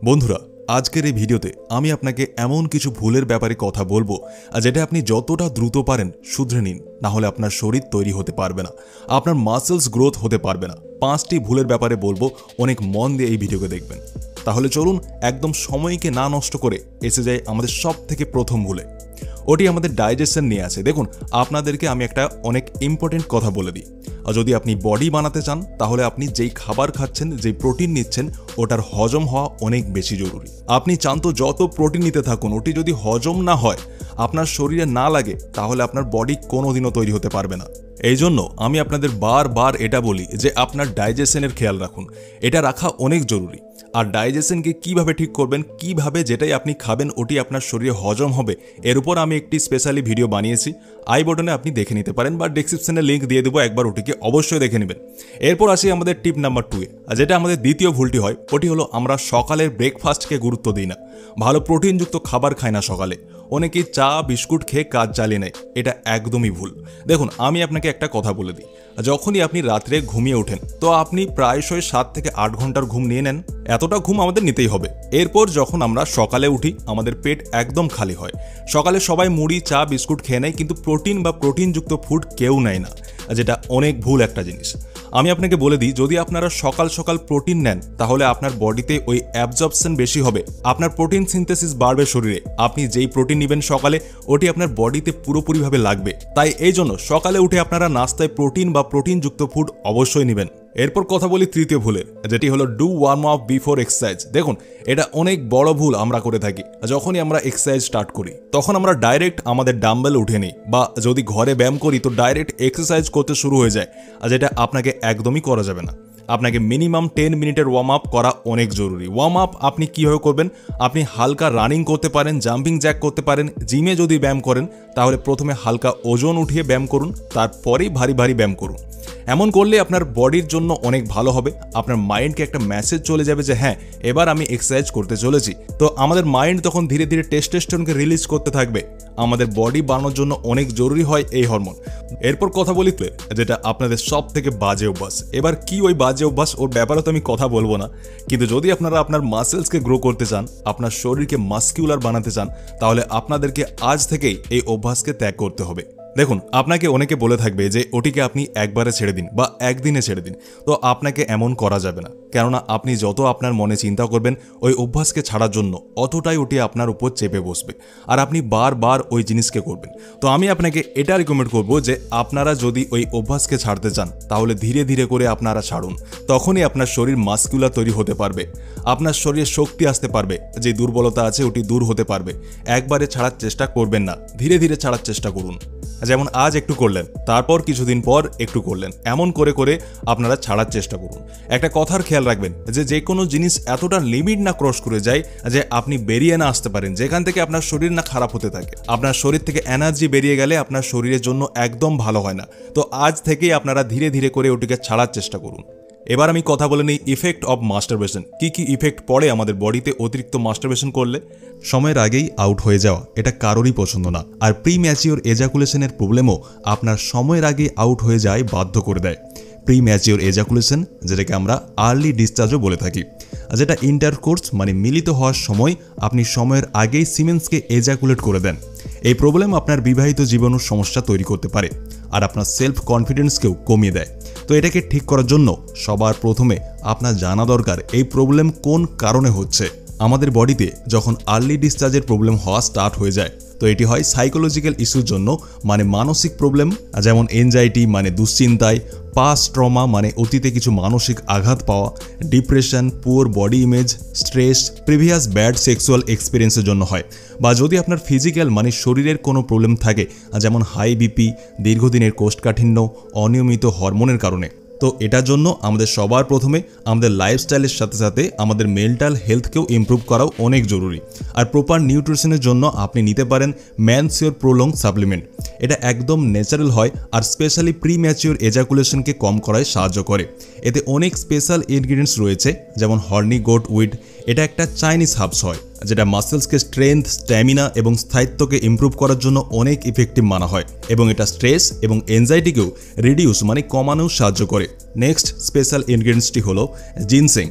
বন্ধুরা আজকের এই ভিডিওতে আমি আপনাকে এমন কিছু ভুলের ব্যাপারে কথা বলবো যেটা আপনি যতটা দ্রুত পারেন শুধরে নিন, না হলে আপনার শরীর তৈরি হতে পারবে না, আপনার মাসেলস গ্রোথ হতে পারবে না। 5টি ভুলের ব্যাপারে বলবো, অনেক মন দিয়ে এই ভিডিওকে দেখবেন। তাহলে চলুন একদম সময়কে না নষ্ট করে এসে যাই আমাদের সব থেকে প্রথম ভুলে। ওটি আমাদের ডাইজেশন নিয়ে আছে। দেখুন, আপনাদেরকে আমি একটা অনেক ইম্পর্টেন্ট কথা বলে দিই। যদি আপনি বডি বানাতে চান তাহলে আপনি যেই খাবার খাচ্ছেন, যেই প্রোটিন নিচ্ছেন, ওটার হজম হওয়া অনেক বেশি জরুরি। আপনি চান তো যত প্রোটিন নিতে থাকুন, ওটি যদি হজম না হয়, আপনার শরীরে না লাগে, তাহলে আপনার বডি কোনোদিনও তৈরি হতে পারবে না। এই জন্য আমি আপনাদের বারবার এটা বলি যে আপনার ডাইজেশনের খেয়াল রাখুন, এটা রাখা অনেক জরুরি। আর ডাইজেশনকে কিভাবে ঠিক করবেন, কিভাবে যেটাই আপনি খাবেন ওটি আপনার শরীরে হজম হবে, এর উপর আমি একটি স্পেশালি ভিডিও বানিয়েছি। আই বটনে আপনি দেখে নিতে পারেন বা ডেসক্রিপশনে লিঙ্ক দিয়ে দেবো, একবার ওটিকে অবশ্যই দেখে নেবেন। এরপর আসি আমাদের টিপ নাম্বার 2 এ, যেটা আমাদের দ্বিতীয় ভুলটি হয়, ওটি হলো আমরা সকালের ব্রেকফাস্টকে গুরুত্ব দিই না, ভালো প্রোটিনযুক্ত খাবার খাই না সকালে। অনেকেই চা বিস্কুট খেয়ে কাজ চালিয়ে নেয়, এটা একদমই ভুল। দেখুন, আমি আপনাকে একটা কথা বলে দিই, যখনই আপনি রাত্রে ঘুমিয়ে ওঠেন তো আপনি প্রায়শই 7 থেকে 8 ঘন্টার ঘুম নিয়ে নেন। এতটা ঘুম আমাদের নিতেই হবে। এরপর যখন আমরা সকালে উঠি আমাদের পেট একদম খালি হয়। সকালে সবাই মুড়ি চা বিস্কুট খেয়ে নেয়, কিন্তু প্রোটিন বা প্রোটিনযুক্ত ফুড কেউ নেয় না, যেটা অনেক ভুল একটা জিনিস। আমি আপনাকে বলে দিই, যদি আপনারা সকাল সকাল প্রোটিন নেন তাহলে আপনার বডিতে ওই অ্যাবজর্পশন বেশি হবে, আপনার প্রোটিন সিনথেসিস বাড়বে শরীরে। আপনি যেই প্রোটিন নেবেন সকালে, ওটি আপনার বডিতে পুরোপুরিভাবে লাগবে। তাই এই জন্য সকালে উঠে আপনারা নাস্তায় প্রোটিন বা প্রোটিনযুক্ত ফুড অবশ্যই নেবেন। এরপর কথা বলি তৃতীয় ভুলের, যেটি হলো do warm up before exercise. দেখুন, এটা অনেক বড় ভুল আমরা করে থাকি। যখনই আমরা এক্সারসাইজ স্টার্ট করি তখন আমরা ডাইরেক্ট আমাদের ডাম্বেল উঠে নিই, বা যদি ঘরে ব্যায়াম করি তো ডাইরেক্ট এক্সারসাইজ করতে শুরু হয়ে যায়, যেটা আপনাকে একদমই করা যাবে না। আপনাকে মিনিমাম 10 মিনিটের ওয়ার্ম আপ করা অনেক জরুরি। ওয়ার্ম আপ আপনি কীভাবে করবেন? আপনি হালকা রানিং করতে পারেন, জাম্পিং জ্যাক করতে পারেন। জিমে যদি ব্যায়াম করেন তাহলে প্রথমে হালকা ওজন উঠিয়ে ব্যায়াম করুন, তারপরেই ভারী ভারী ব্যায়াম করুন। এমন করলে আপনার বডির জন্য অনেক ভালো হবে। আপনার মাইন্ডকে একটা মেসেজ চলে যাবে যে হ্যাঁ, এবার আমি এক্সারসাইজ করতে চলেছি। তো আমাদের মাইন্ড তখন ধীরে ধীরে টেস্টোস্টেরনকে রিলিজ করতে থাকবে। আমাদের বডি বানানোর জন্য অনেক জরুরি হয় এই হরমোন। এরপর কথা বলি যেটা আপনাদের সব থেকে বাজে অভ্যাস। এবার কি ওই বাজে অভ্যাস, ওর ব্যাপারে তো আমি কথা বলবো না, কিন্তু যদি আপনারা আপনার মাসেলসকে গ্রো করতে চান, আপনার শরীরকে মাস্কিউলার বানাতে চান, তাহলে আপনাদেরকে আজ থেকেই এই অভ্যাসকে ত্যাগ করতে হবে। দেখুন, আপনাকে অনেকে বলে থাকবে যে ওটিকে আপনি একবারে ছেড়ে দিন বা একদিনে ছেড়ে দিন। তো আপনাকে এমন করা যাবে না, কেননা আপনি যত আপনার মনে চিন্তা করবেন ওই অভ্যাসকে ছাড়ার জন্য, অতটাই ওটি আপনার উপর চেপে বসবে, আর আপনি বারবার ওই জিনিসকে করবেন। তো আমি আপনাকে এটা রিকমেন্ড করব যে আপনারা যদি ওই অভ্যাসকে ছাড়তে চান তাহলে ধীরে ধীরে করে আপনারা ছাড়ুন। তখনই আপনার শরীর মাস্কুলার তৈরি হতে পারবে, আপনার শরীরে শক্তি আসতে পারবে, যে দুর্বলতা আছে ওটি দূর হতে পারবে। একবারে ছাড়ার চেষ্টা করবেন না, ধীরে ধীরে ছাড়ার চেষ্টা করুন। যেমন আজ একটু করলেন, তারপর কিছুদিন পর একটু করলেন, এমন করে করে আপনারা ছাড়ার চেষ্টা করুন। একটা কথার খেয়াল রাখবেন যে কোনো জিনিস এতটা লিমিট না ক্রস করে যায় যে আপনি বেরিয়ে না আসতে পারেন, যেখান থেকে আপনার শরীর না খারাপ হতে থাকে। আপনার শরীর থেকে এনার্জি বেরিয়ে গেলে আপনার শরীরের জন্য একদম ভালো হয় না। তো আজ থেকেই আপনারা ধীরে ধীরে করে ওটিকে ছাড়ার চেষ্টা করুন। এবার আমি কথা বলে নিই ইফেক্ট অফ মাস্টারবেশন। কি কি ইফেক্ট পড়ে আমাদের বডিতে অতিরিক্ত মাস্টারবেশন করলে? সময়ের আগেই আউট হয়ে যাওয়া, এটা কারোরই পছন্দ না। আর প্রি ম্যাচিওর এজাকুলেশনের প্রবলেমও আপনার সময়ের আগে আউট হয়ে যায় বাধ্য করে দেয়। প্রি ম্যাচিওর এজাকুলেশন, যেটাকে আমরা আর্লি ডিসচার্জও বলে থাকি, যেটা ইন্টারকোর্স মানে মিলিত হওয়ার সময় আপনি সময়ের আগেই সিমেন্সকে এজাকুলেট করে দেন। এই প্রবলেম আপনার বিবাহিত জীবনের সমস্যা তৈরি করতে পারে, আর আপনার সেলফ কনফিডেন্সকেও কমিয়ে দেয়। তো এটাকে ঠিক করার জন্য সবার প্রথমে আপনার জানা দরকার এই প্রবলেম কোন কারণে হচ্ছে। আমাদের বডিতে যখন আর্লি ডিসচার্জের প্রবলেম হওয়া স্টার্ট হয়ে যায়, তো এটি হয় সাইকোলজিক্যাল ইস্যুর জন্য, মানে মানসিক প্রবলেম, যেমন এনজাইটি মানে দুশ্চিন্তায়, পাস্ট ট্রমা মানে অতীতে কিছু মানসিক আঘাত পাওয়া, depression, poor body image, stress, previous bad sexual এক্সপিরিয়েন্সের জন্য হয়, বা যদি আপনার ফিজিক্যাল মানে শরীরের কোনো প্রবলেম থাকে, যেমন হাই বিপি, দীর্ঘদিনের কোষ্ঠকাঠিন্য, অনিয়মিত হরমোনের কারণে। তো এটার জন্য আমাদের সবার প্রথমে আমাদের লাইফস্টাইলের সাথে সাথে আমাদের মেন্টাল হেলথকেও ইমপ্রুভ করাও অনেক জরুরি। আর প্রপার নিউট্রিশনের জন্য আপনি নিতে পারেন ম্যানসিওর প্রোলং সাপ্লিমেন্ট। এটা একদম ন্যাচারাল হয়, আর স্পেশালি প্রি ম্যাচিওর এজাকুলেশনকে কম করায় সাহায্য করে। এতে অনেক স্পেশাল ইনগ্রিডিয়েন্টস রয়েছে, যেমন হর্নি গোট উইড। এটা একটা চাইনিজ হার্বস হয়, যেটা মাসেলসকে স্ট্রেংথ, স্ট্যামিনা এবং স্থায়িত্বকে ইমপ্রুভ করার জন্য অনেক ইফেক্টিভ মানা হয়, এবং এটা স্ট্রেস এবং এনজাইটিকেও রিডিউস মানে কমানোও সাহায্য করে। নেক্সট স্পেশাল ইনগ্রিডিয়েন্টসটি হলো জিনসেং।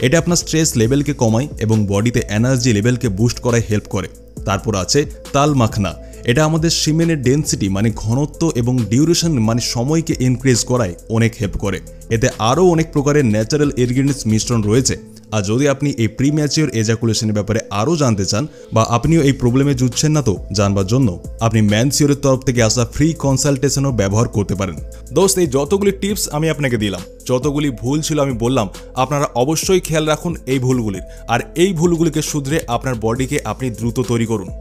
এটা আপনার স্ট্রেস লেভেলকে কমায় এবং বডিতে এনার্জি লেভেলকে বুস্ট করায় হেল্প করে। তারপর আছে তাল মাখনা। এটা আমাদের সিমেনের ডেন্সিটি মানে ঘনত্ব এবং ডিউরেশন মানে সময়কে ইনক্রিজ করায় অনেক হেল্প করে। এতে আরও অনেক প্রকারের ন্যাচারাল ইনগ্রিডিয়েন্টস মিশ্রণ রয়েছে। আর যদি আপনি এই প্রিম্যাচিওর এজাকুলেশনের ব্যাপারে আরও জানতে চান বা আপনিও এই প্রবলেমে জুঝছেন না তো জানবার জন্য আপনি ম্যানসিওরের তরফ থেকে আসা ফ্রি কনসালটেশনও ব্যবহার করতে পারেন। দোস্ত, এই যতগুলি টিপস আমি আপনাকে দিলাম, যতগুলি ভুল ছিল আমি বললাম, আপনারা অবশ্যই খেয়াল রাখুন এই ভুলগুলির, আর এই ভুলগুলিকে শুধরে আপনার বডিকে আপনি দ্রুত তৈরি করুন।